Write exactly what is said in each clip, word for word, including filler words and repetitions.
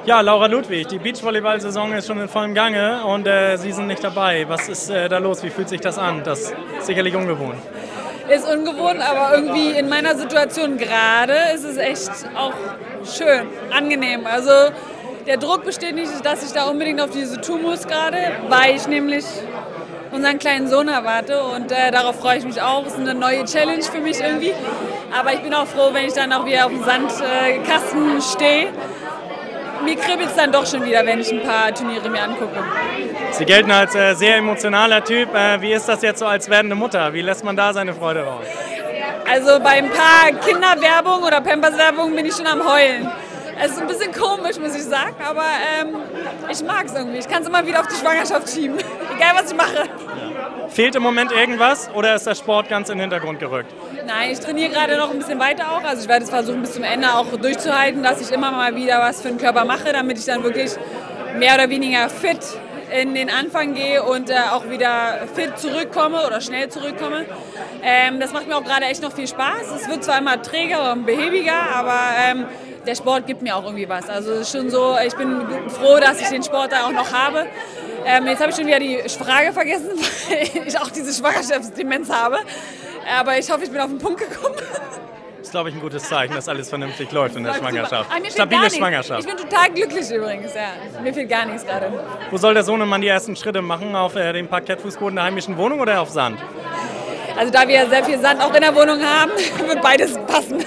Ja, Laura Ludwig, die Beachvolleyball-Saison ist schon in vollem Gange und äh, Sie sind nicht dabei. Was ist äh, da los? Wie fühlt sich das an? Das ist sicherlich ungewohnt. Ist ungewohnt, aber irgendwie in meiner Situation gerade ist es echt auch schön, angenehm. Also der Druck besteht nicht, dass ich da unbedingt auf diese Tour muss gerade, weil ich nämlich unseren kleinen Sohn erwarte und äh, darauf freue ich mich auch. Es ist eine neue Challenge für mich irgendwie, aber ich bin auch froh, wenn ich dann auch wieder auf dem Sandkasten stehe. Mir kribbelt es dann doch schon wieder, wenn ich ein paar Turniere mir angucke. Sie gelten als äh, sehr emotionaler Typ. Äh, wie ist das jetzt so als werdende Mutter? Wie lässt man da seine Freude raus? Also bei ein paar Kinderwerbung oder Pampers-Werbung bin ich schon am Heulen. Es ist ein bisschen komisch, muss ich sagen, aber ähm, ich mag es irgendwie. Ich kann es immer wieder auf die Schwangerschaft schieben, egal was ich mache. Ja. Fehlt im Moment irgendwas oder ist der Sport ganz in den Hintergrund gerückt? Nein, ich trainiere gerade noch ein bisschen weiter auch. Also ich werde es versuchen, bis zum Ende auch durchzuhalten, dass ich immer mal wieder was für den Körper mache, damit ich dann wirklich mehr oder weniger fit in den Anfang gehe und äh, auch wieder fit zurückkomme oder schnell zurückkomme. Ähm, das macht mir auch gerade echt noch viel Spaß. Es wird zwar immer träger und behäbiger, aber ähm, der Sport gibt mir auch irgendwie was. Also es ist schon so, ich bin froh, dass ich den Sport da auch noch habe. Ähm, jetzt habe ich schon wieder die Frage vergessen, weil ich auch diese Schwangerschaftsdemenz habe. Aber ich hoffe, ich bin auf den Punkt gekommen. Das ist, glaube ich, ein gutes Zeichen, dass alles vernünftig läuft in der Schwangerschaft. Ah, Stabile Schwangerschaft. Ich bin total glücklich übrigens, ja. Mir fehlt gar nichts gerade. Wo soll der Sohnemann die ersten Schritte machen? Auf äh, dem Parkettfußboden der heimischen Wohnung oder auf Sand? Also da wir sehr viel Sand auch in der Wohnung haben, wird beides passen.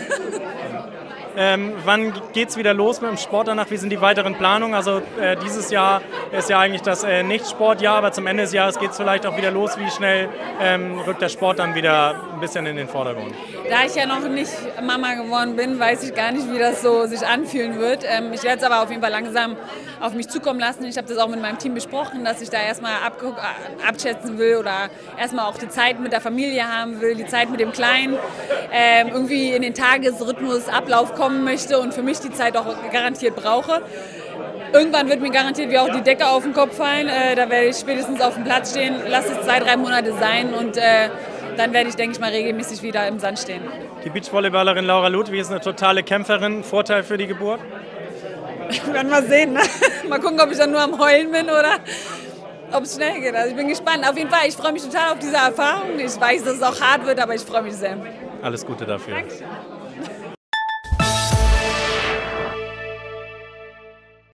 Ähm, wann geht's wieder los mit dem Sport danach? Wie sind die weiteren Planungen? Also äh, dieses Jahr ist ja eigentlich das äh, Nicht-Sportjahr, aber zum Ende des Jahres geht es vielleicht auch wieder los. Wie schnell ähm, rückt der Sport dann wieder ein bisschen in den Vordergrund? Da ich ja noch nicht Mama geworden bin, weiß ich gar nicht, wie das so sich anfühlen wird. Ähm, ich werde es aber auf jeden Fall langsam auf mich zukommen lassen. Ich habe das auch mit meinem Team besprochen, dass ich da erstmal abschätzen will oder erstmal auch die Zeit mit der Familie haben will, die Zeit mit dem Kleinen, ähm, irgendwie in den Tagesrhythmus, Ablauf kommen möchte und für mich die Zeit auch garantiert brauche. Irgendwann wird mir garantiert wie auch die Decke auf den Kopf fallen. Äh, da werde ich spätestens auf dem Platz stehen. Lass es zwei, drei Monate sein und äh, dann werde ich, denke ich mal, regelmäßig wieder im Sand stehen. Die Beachvolleyballerin Laura Ludwig ist eine totale Kämpferin. Vorteil für die Geburt? Wir werden mal sehen. Ne? Mal gucken, ob ich dann nur am Heulen bin oder ob es schnell geht. Also ich bin gespannt. Auf jeden Fall, ich freue mich total auf diese Erfahrung. Ich weiß, dass es auch hart wird, aber ich freue mich sehr. Alles Gute dafür. Dankeschön.